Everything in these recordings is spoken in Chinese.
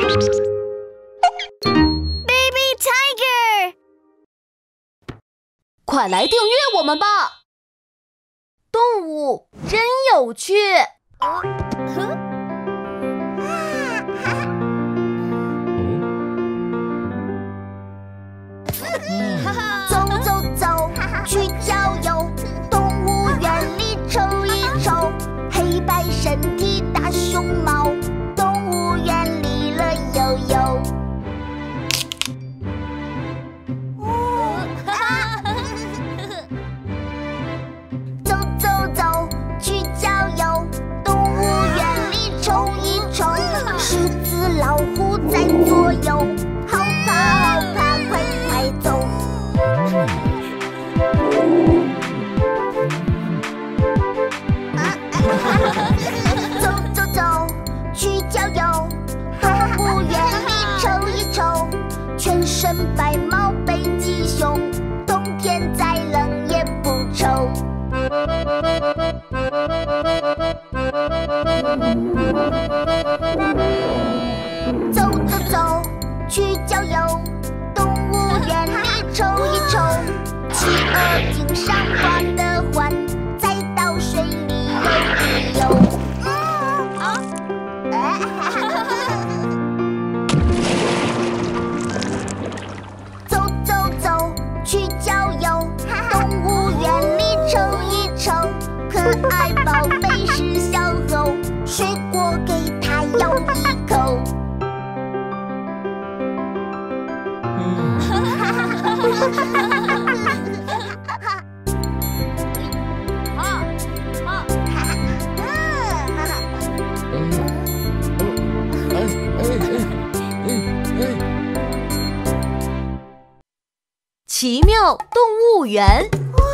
Baby Tiger， 快来订阅我们吧！动物真有趣。 走走走，去郊游，动物园里瞅一瞅，黑白身体大熊猫，动物园里乐悠悠。走走走，去郊游，动物园里瞅一瞅，狮子老虎在左右，好怕好怕，快快走。走走走，去郊游，动物园里瞅一瞅，全身白毛北极熊，冬天再冷也不愁。走走走，去郊游，动物园里瞅一瞅，企鹅经常画的环，再到水里游一游。走走走，去郊游，动物园里瞅一瞅，可爱宝贝是小猴，水果给它咬一口。 奇妙动物园。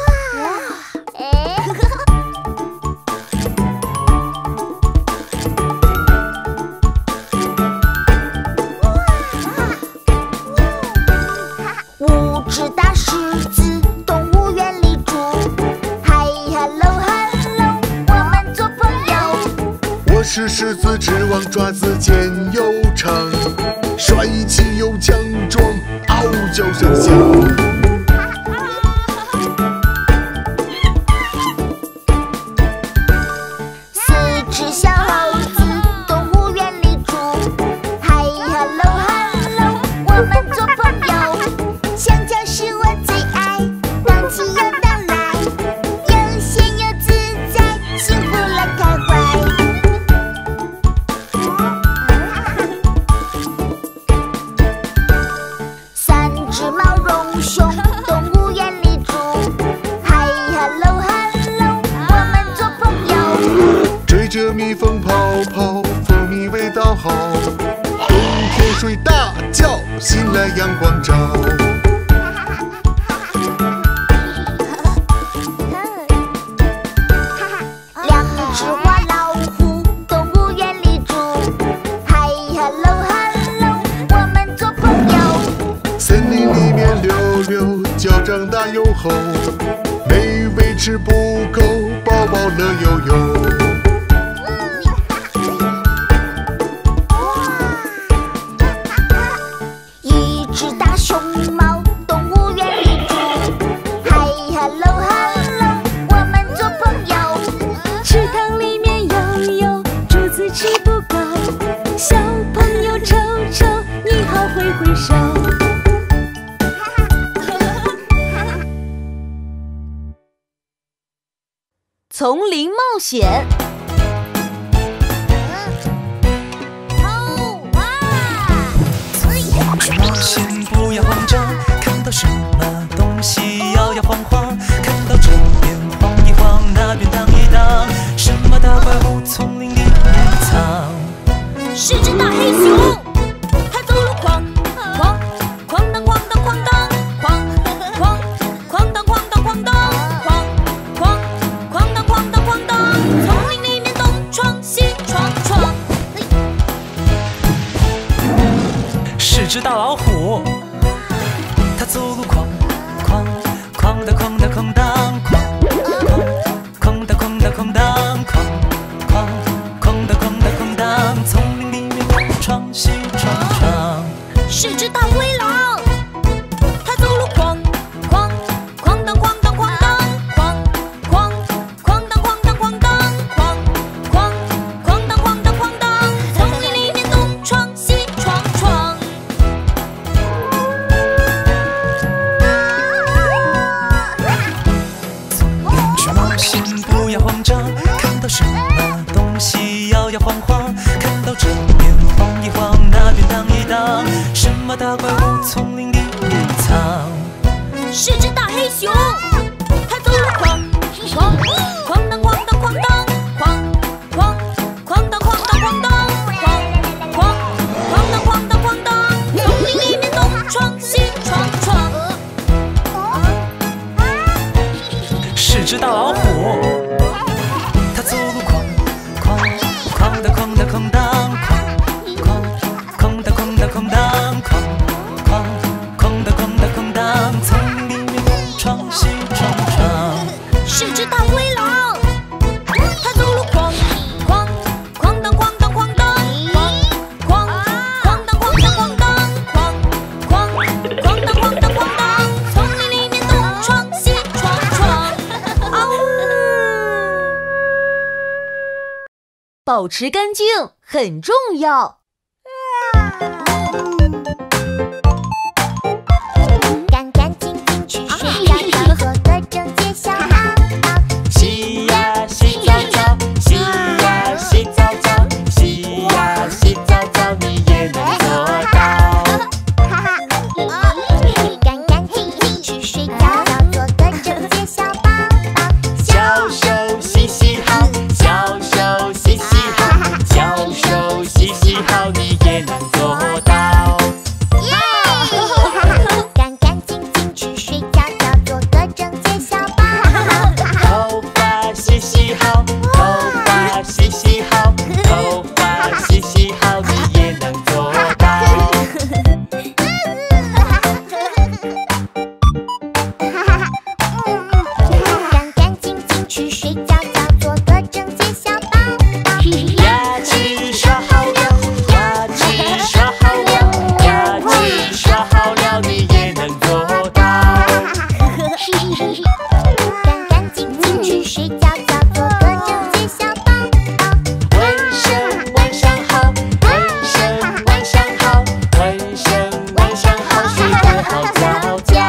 五只大狮子动物园里住，嗨 hello hello， 我们做朋友。 我是狮子，指望爪子尖又长，帅气又强壮，嗷叫声响。 四只小猴子动物园里住，嗨 hello hello， 我们做朋友。香蕉是我最爱，当起又当来，悠闲又自在，幸福乐开怀。三只毛绒熊动物园里住，嗨 hello hello， 我们做朋友。 追着蜜蜂跑跑，蜂蜜味道好，冬天睡大觉，醒来阳光照。 两只花老虎动物园里住，嗨 hello hello， 我们做朋友。 森林里面溜溜，脚长大又厚，没维持不够，宝宝乐悠悠。 一只大熊猫动物园里住，嗨 hello hello， 我们做朋友。 池塘里面游游，竹子吃不够，小朋友瞅瞅，你好挥挥手。 丛林冒险。 冒险不要慌张，看到什么东西摇摇晃晃，看到这边晃一晃，那边荡一荡，什么大怪物丛林里面藏？ 是只大黑熊，它走路哐哐哐当哐当哐当哐哐哐当哐当哐当哐哐哐当哐当哐当，丛林里面东闯西闯闯。 是只大老虎，它走路哐哐哐当哐当哐当哐哐哐当哐当哐当哐哐哐当哐当哐当，丛林里面东闯西闯。 闯闯。 是只大灰狼，它走路哐哐哐当哐当哐当，哐哐哐当哐当哐当，哐哐哐当哐当哐当，丛林里面东闯西闯闯。 去冒险，不要慌张，看到什么东西摇摇晃晃，看到这边晃一晃，那边荡一荡，什么大怪物丛林里面藏？ 是只大黑熊，它走路哐哐哐当哐当哐当，哐哐哐当哐当哐当，哐哐哐当哐当哐当，丛林里面东闯西闯闯。 是只大老虎，它走路哐哐哐当哐当哐当，哐哐哐当哐当哐当，哐哐哐当哐当哐当，丛林里面东闯西闯闯。 是只大灰狼，它走路哐哐哐当哐当哐当，哐哐哐当哐当哐当，哐哐哐当哐当哐当，丛林里面东闯西闯闯。 保持干净很重要。 干干净净去睡觉觉，做个整洁小宝宝。 洗呀洗澡澡，洗呀洗澡澡，洗呀洗澡澡，你也能做到。 干干净净去睡觉觉，做个整洁小宝宝。 小手洗洗好，小手洗洗好，小手洗洗好，你也能做到。 干干净净去睡觉觉，做个整洁小宝宝。 头发洗洗好，头发洗洗好，头发洗洗好，你也能做到。 干干净净去睡觉觉，做个整洁小宝宝。 牙齿刷好了，牙齿刷好了，牙齿刷好了，你也能做到。 干干净净去睡觉觉，做个整洁小宝宝。 纹身纹上好，纹身纹上好，纹身纹上好，睡得好觉觉。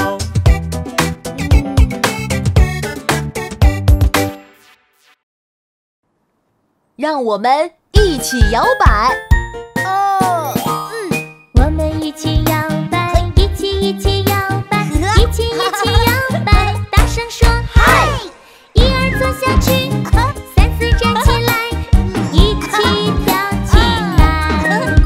让我们一起摇摆。 我们一起摇摆，一起摇摆，一起摇摆，大声说嗨！一二坐下去，三四站起来，一起跳起来。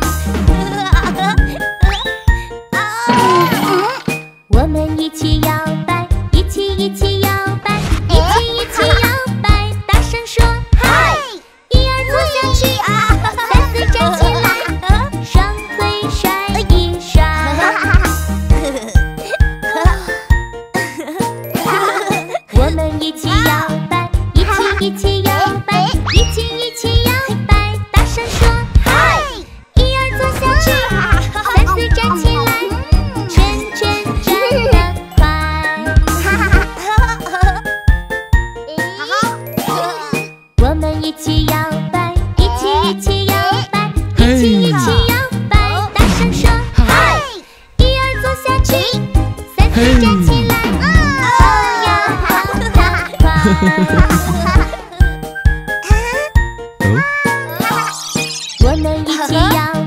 我们一起摇摆，一起摇摆，一起摇摆，大声说嗨！一二坐下去，三四站起来，双腿甩一甩。我们一起摇摆，一起摇摆，一起摇摆，大声说嗨！一二坐下去，三四站起来，圈圈转得快。我们一起摇摆，一起摇摆，一起摇摆，大声说嗨！一二坐下去，三四站起来，跑呀跑呀跑。我们一起摇